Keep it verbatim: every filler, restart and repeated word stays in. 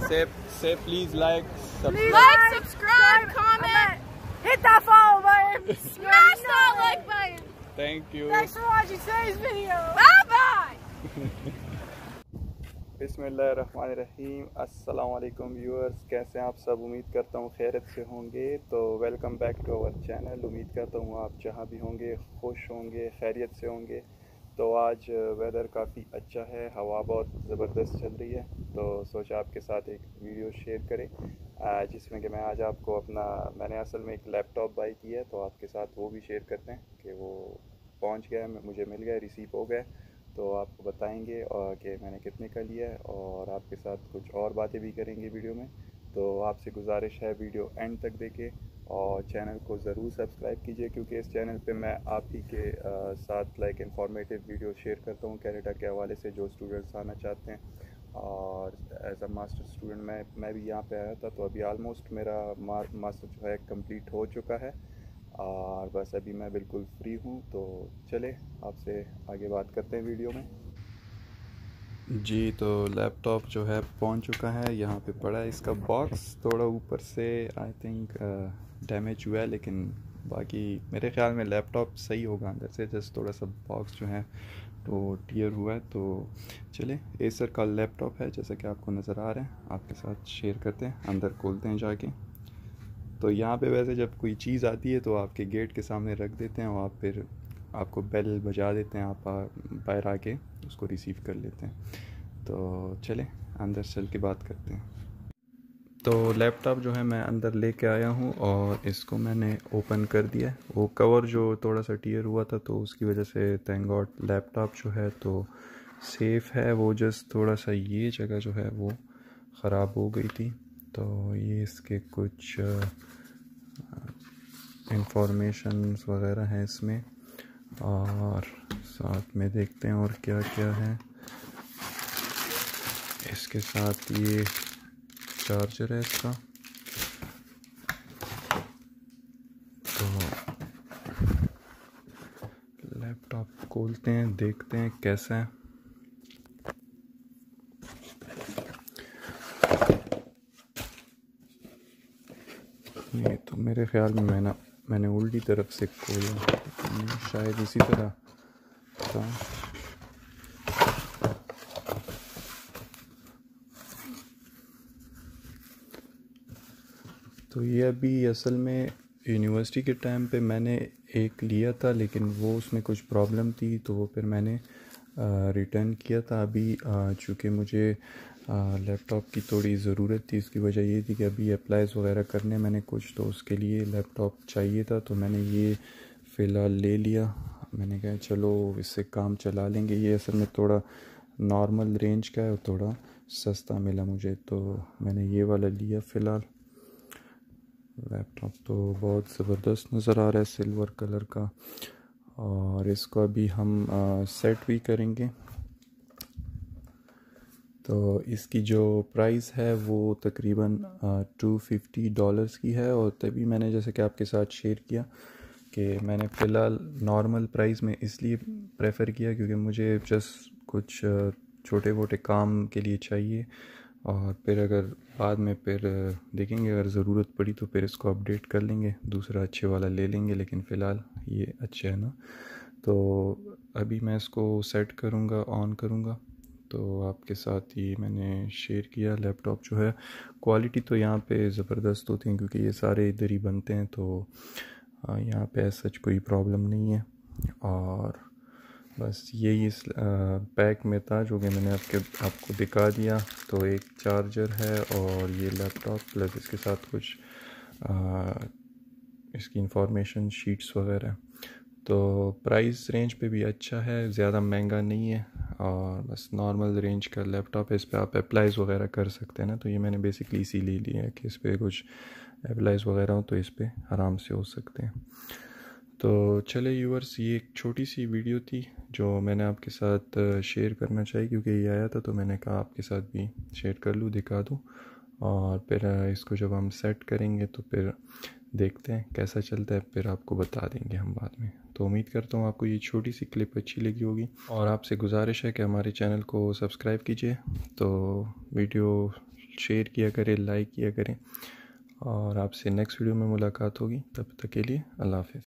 Say, say please like, subscribe. Like, subscribe, comment, hit that follow button, smash that like button. Thank you. Thanks for watching today's video. Bye bye. बिस्मिल्लाहिर्रहमानिर्रहीम। अस्सलाम वालेकुम viewers, कैसे हैं आप सब? उम्मीद करता हूँ खैरियत से होंगे। तो welcome back to our channel. उम्मीद करता हूँ आप जहाँ भी होंगे खुश होंगे, खैरियत से होंगे। तो आज वेदर काफ़ी अच्छा है, हवा बहुत ज़बरदस्त चल रही है, तो सोचा आपके साथ एक वीडियो शेयर करें जिसमें कि मैं आज आपको अपना, मैंने असल में एक लैपटॉप बाई किया है, तो आपके साथ वो भी शेयर करते हैं कि वो पहुंच गया, मुझे मिल गया, रिसीव हो गया। तो आपको बताएंगे और कि मैंने कितने का लिया है, और आपके साथ कुछ और बातें भी करेंगे वीडियो में। तो आपसे गुजारिश है वीडियो एंड तक देखें और चैनल को ज़रूर सब्सक्राइब कीजिए, क्योंकि इस चैनल पे मैं आप ही के आ, साथ लाइक इंफॉर्मेटिव वीडियो शेयर करता हूँ कनाडा के हवाले से, जो स्टूडेंट्स आना चाहते हैं। और एज अ मास्टर स्टूडेंट मैं मैं भी यहाँ पे आया था, तो अभी आलमोस्ट मेरा मास्टर जो है कंप्लीट हो चुका है और बस अभी मैं बिल्कुल फ्री हूँ। तो चले आपसे आगे बात करते हैं वीडियो में। जी, तो लैपटॉप जो है पहुंच चुका है, यहाँ पे पड़ा है। इसका बॉक्स थोड़ा ऊपर से आई थिंक डैमेज हुआ है, लेकिन बाकी मेरे ख्याल में लैपटॉप सही होगा अंदर से, जस्ट थोड़ा सा बॉक्स जो है तो टीयर हुआ है। तो चले, एसर का लैपटॉप है जैसा कि आपको नज़र आ रहा है, आपके साथ शेयर करते हैं, अंदर खोलते हैं जाके। तो यहाँ पे वैसे जब कोई चीज़ आती है तो आपके गेट के सामने रख देते हैं और फिर आपको बेल बजा देते हैं, आप बाहर आके उसको रिसीव कर लेते हैं। तो चले अंदर चल के बात करते हैं। तो लैपटॉप जो है मैं अंदर लेके आया हूँ और इसको मैंने ओपन कर दिया। वो कवर जो थोड़ा सा टीयर हुआ था तो उसकी वजह से थैंक गॉड लैपटॉप जो है तो सेफ़ है। वो जस्ट थोड़ा सा ये जगह जो है वो ख़राब हो गई थी, तो ये इसके कुछ इंफॉर्मेशंस वगैरह हैं इसमें, और साथ में देखते हैं और क्या क्या है। इसके साथ ये चार्जर है इसका। तो लैपटॉप खोलते हैं, देखते हैं कैसा है। ये तो मेरे ख्याल में मैंने मैंने उल्टी तरफ से खोला, शायद इसी तरह था। तो ये अभी असल में यूनिवर्सिटी के टाइम पे मैंने एक लिया था, लेकिन वो उसमें कुछ प्रॉब्लम थी, तो वो फिर मैंने रिटर्न किया था। अभी चूँकि मुझे लैपटॉप की थोड़ी ज़रूरत थी, इसकी वजह ये थी कि अभी अप्लाईज वगैरह करने मैंने कुछ, तो उसके लिए लैपटॉप चाहिए था, तो मैंने ये फ़िलहाल ले लिया। मैंने कहा चलो इससे काम चला लेंगे। ये असल में थोड़ा नॉर्मल रेंज का है और थोड़ा सस्ता मिला मुझे, तो मैंने ये वाला लिया फ़िलहाल। लैपटॉप तो बहुत ज़बरदस्त नज़र आ रहा है, सिल्वर कलर का, और इसको अभी हम आ, सेट भी करेंगे। तो इसकी जो प्राइस है वो तकरीबन टू फिफ्टी डॉलर्स की है, और तभी मैंने जैसे कि आपके साथ शेयर किया कि मैंने फ़िलहाल नॉर्मल प्राइस में इसलिए प्रेफर किया क्योंकि मुझे जस्ट कुछ छोटे मोटे काम के लिए चाहिए, और फिर अगर बाद में फिर देखेंगे अगर ज़रूरत पड़ी तो फिर इसको अपडेट कर लेंगे, दूसरा अच्छे वाला ले लेंगे, लेकिन फ़िलहाल ये अच्छा है ना। तो अभी मैं इसको सेट करूँगा, ऑन करूँगा, तो आपके साथ ही मैंने शेयर किया। लैपटॉप जो है क्वालिटी तो यहाँ पे ज़बरदस्त होती है, क्योंकि ये सारे इधर ही बनते हैं, तो यहाँ पे सच कोई प्रॉब्लम नहीं है। और बस यही इस पैक में था जो कि मैंने आपके आपको दिखा दिया। तो एक चार्जर है और ये लैपटॉप, प्लस इसके साथ कुछ आ, इसकी इंफॉर्मेशन शीट्स वगैरह। तो प्राइस रेंज पे भी अच्छा है, ज़्यादा महंगा नहीं है, और बस नॉर्मल रेंज का लैपटॉप है। इस पर आप अप्लाईज़ वगैरह कर सकते हैं ना, तो ये मैंने बेसिकली इसीलिए लिया है कि इस पर कुछ अप्लाईज़ वगैरह हो तो इस पर आराम से हो सकते हैं। तो चले व्यूअर्स, ये एक छोटी सी वीडियो थी जो मैंने आपके साथ शेयर करना चाहिए, क्योंकि ये आया था तो मैंने कहा आपके साथ भी शेयर कर लूँ, दिखा दूँ, और फिर इसको जब हम सेट करेंगे तो फिर देखते हैं कैसा चलता है, फिर आपको बता देंगे हम बाद में। तो उम्मीद करता हूँ आपको ये छोटी सी क्लिप अच्छी लगी होगी, और आपसे गुजारिश है कि हमारे चैनल को सब्सक्राइब कीजिए। तो वीडियो शेयर किया करें, लाइक किया करें और आपसे नेक्स्ट वीडियो में मुलाकात होगी। तब तक के लिए अल्लाह हाफ़िज़।